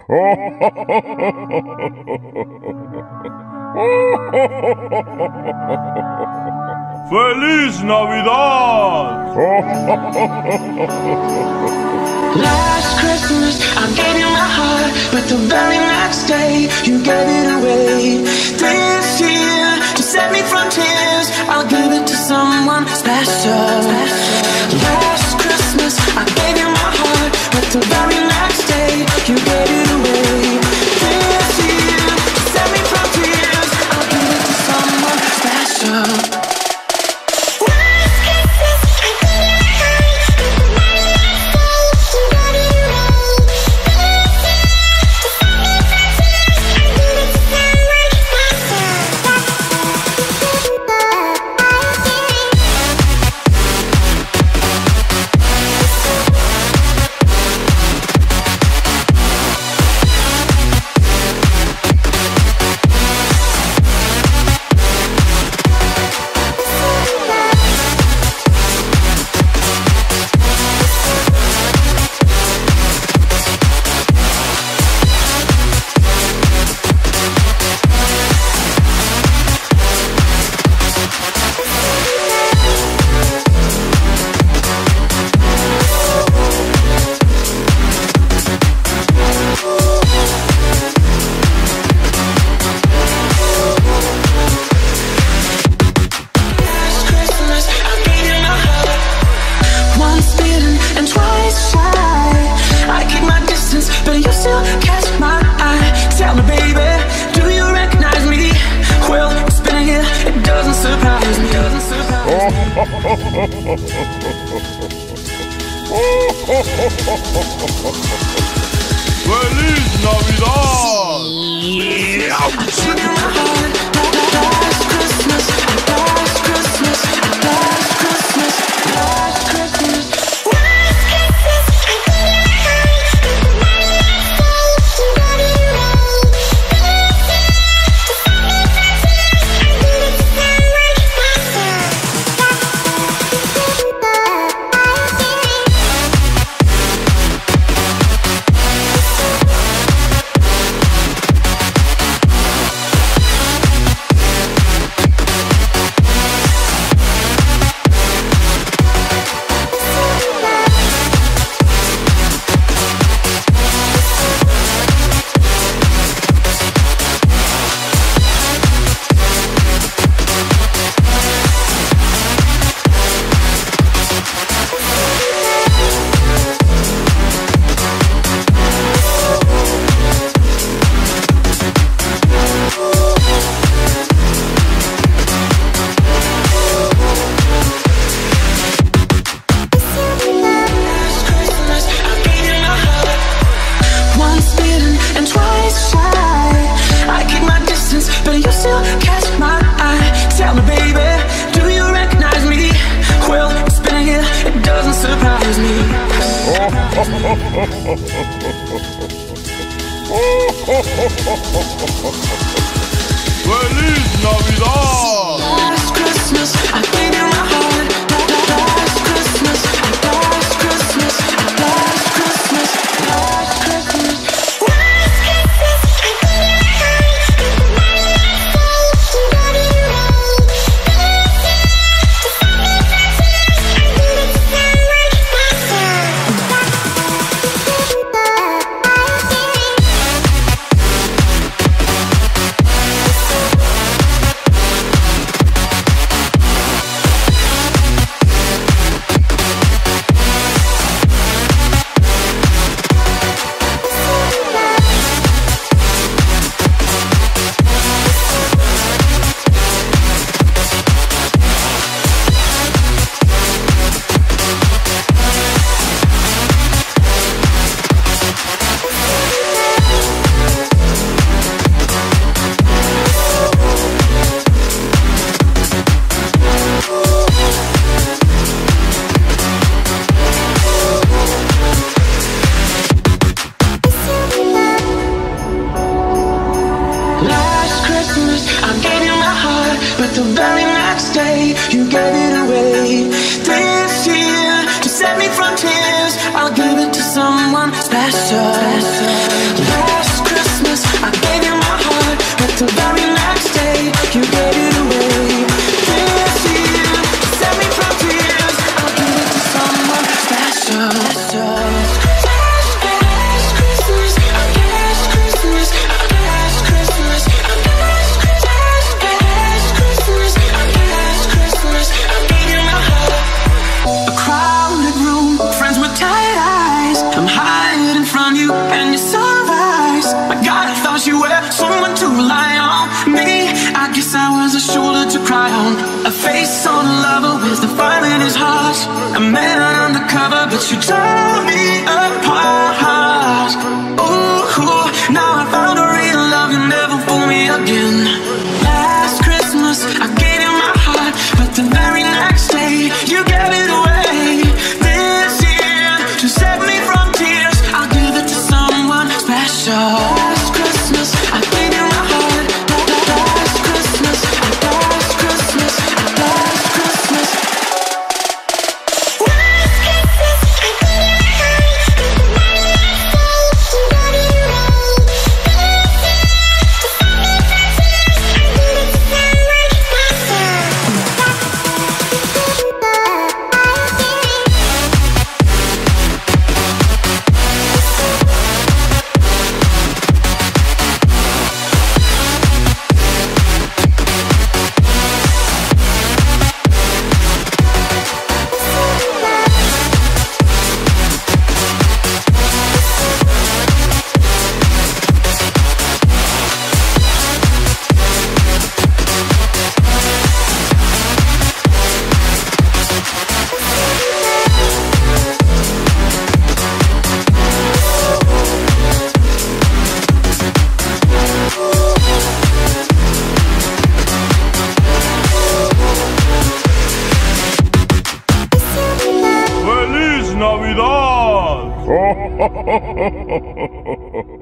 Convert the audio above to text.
¡Feliz Navidad! Last Christmas I gave you my heart, but the very next day you gave it away. This year, to save me from tears, I'll give it to someone special. Last Christmas I gave you my heart, but the very next day you gave it away. This year, to save me from tears, I'll give it to someone special. ¡Feliz Navidad! ¡Feliz Navidad! Last Christmas I gave you my heart. Last Christmas, last Christmas, last Christmas, last Christmas. wish you were someone to rely on. Me, I guess I was a shoulder to cry on, a face on a lover with the fire in his heart, a man undercover, but you tore me apart. Ooh, now I found a real love, you never fool me again. Last Christmas, I gave you my heart, but the very next day, you gave it away. This year, to save me from tears, I'll give it to someone special. Last Christmas, I gave you my heart. Last Christmas, last Christmas, last Christmas. ¡Feliz Navidad!